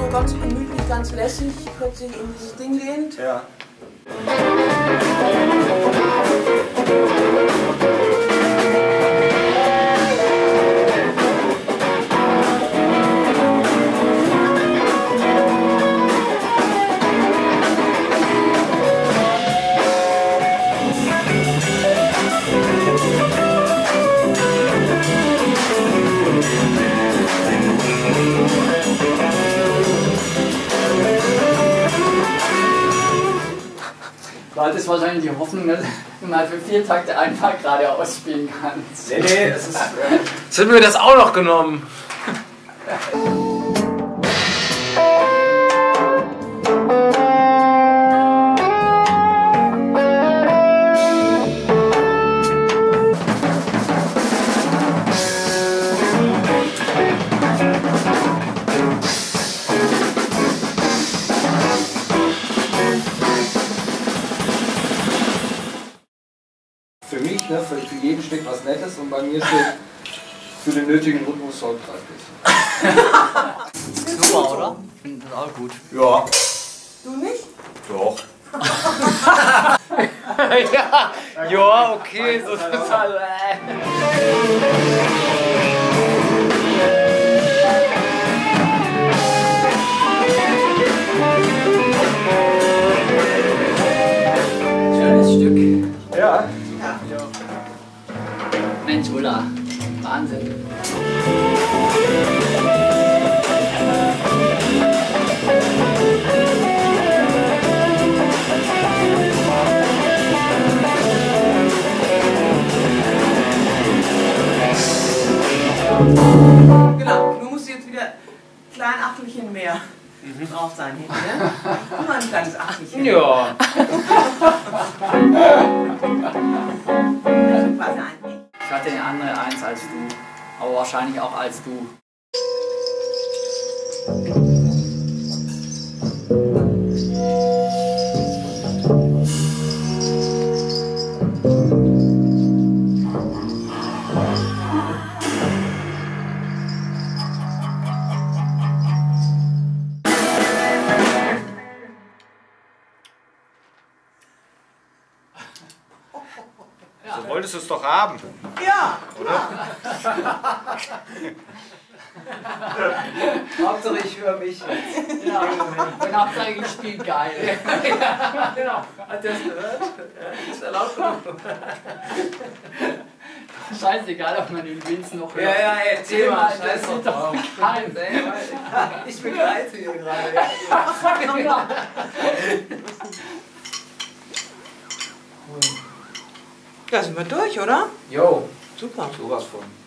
ganz gemütlich, ganz lässig plötzlich in dieses Ding lehnt. Ja. Du hattest wahrscheinlich die Hoffnung, dass du mal für 4 Takte einfach geradeaus spielen kannst. Nee, es ist. Jetzt hätten wir das auch noch genommen. Für mich, ne, für jeden steckt was Nettes und bei mir steht für den nötigen Rhythmus sorgreich ist. Super, oder? Ich finde das auch gut. Ja. Du nicht? Doch. Ja, okay, so ist es halt. Schönes Stück. Ja. Mensch, Ulla. Wahnsinn. Genau, du musst jetzt wieder ein klein Achtelchen mehr drauf sein hinten, ne? Nur ein kleines Achtelchen. Ja. Also quasi ein. Ich hatte eine andere 1 als du. Aber wahrscheinlich auch als du. So wolltest du es doch haben. Ja! Hauptsache ich höre mich. Ja. Und Hauptsache ich spiele geil. Genau. Hat der es gehört? Ja, ist erlaubt genug. Scheißegal, ob man den Vince noch hört. Ja, erzähl mal. Das ist doch kein. Ich begleite hier gerade. Ja, sind wir durch, oder? Jo, Super. sowas von.